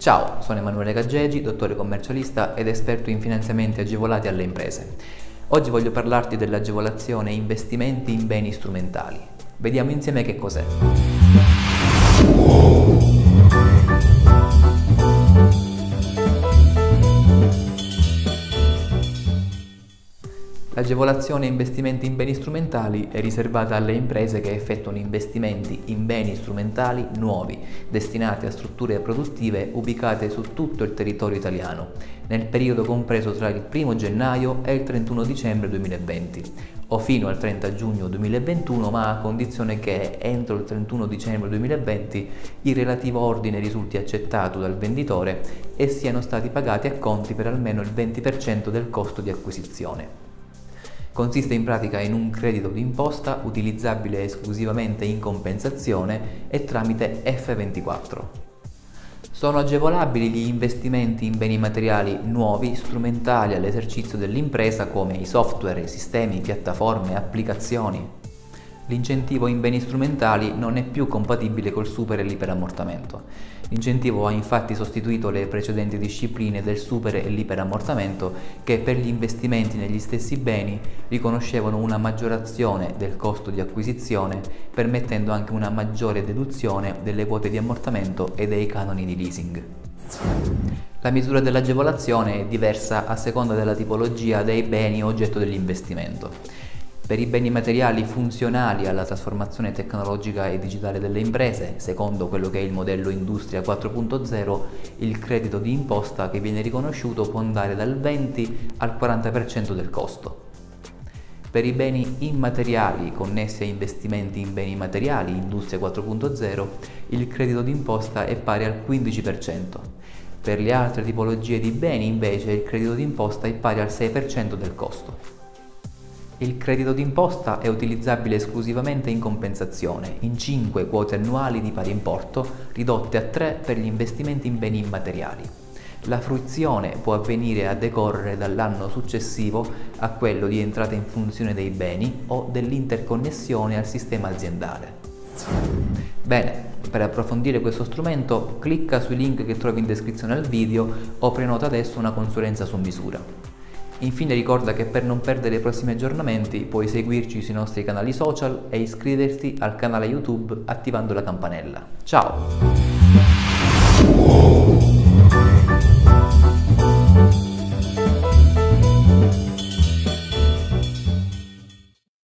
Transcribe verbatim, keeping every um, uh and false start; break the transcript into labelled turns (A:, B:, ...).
A: Ciao, sono Emanuele Gaggegi, dottore commercialista ed esperto in finanziamenti agevolati alle imprese. Oggi voglio parlarti dell'agevolazione investimenti in beni strumentali. Vediamo insieme che cos'è. L'agevolazione investimenti in beni strumentali è riservata alle imprese che effettuano investimenti in beni strumentali nuovi, destinati a strutture produttive ubicate su tutto il territorio italiano, nel periodo compreso tra il primo gennaio e il trentuno dicembre duemilaventi, o fino al trenta giugno duemilaventuno, ma a condizione che, entro il trentuno dicembre duemilaventi, il relativo ordine risulti accettato dal venditore e siano stati pagati acconti per almeno il venti per cento del costo di acquisizione. Consiste in pratica in un credito d'imposta utilizzabile esclusivamente in compensazione e tramite F ventiquattro. Sono agevolabili gli investimenti in beni materiali nuovi strumentali all'esercizio dell'impresa come i software, sistemi, piattaforme, applicazioni. L'incentivo in beni strumentali non è più compatibile col super e l'iperammortamento. L'incentivo ha infatti sostituito le precedenti discipline del super e l'iperammortamento che per gli investimenti negli stessi beni riconoscevano una maggiorazione del costo di acquisizione, permettendo anche una maggiore deduzione delle quote di ammortamento e dei canoni di leasing. La misura dell'agevolazione è diversa a seconda della tipologia dei beni oggetto dell'investimento. Per i beni materiali funzionali alla trasformazione tecnologica e digitale delle imprese, secondo quello che è il modello Industria quattro punto zero, il credito di imposta che viene riconosciuto può andare dal venti al quaranta per cento del costo. Per i beni immateriali connessi a investimenti in beni materiali, Industria quattro punto zero, il credito d'imposta è pari al quindici per cento. Per le altre tipologie di beni, invece, il credito d'imposta è pari al sei per cento del costo. Il credito d'imposta è utilizzabile esclusivamente in compensazione, in cinque quote annuali di pari importo, ridotte a tre per gli investimenti in beni immateriali. La fruizione può avvenire a decorrere dall'anno successivo a quello di entrata in funzione dei beni o dell'interconnessione al sistema aziendale. Bene, per approfondire questo strumento clicca sui link che trovi in descrizione al video o prenota adesso una consulenza su misura. Infine ricorda che per non perdere i prossimi aggiornamenti puoi seguirci sui nostri canali social e iscriverti al canale YouTube attivando la campanella. Ciao!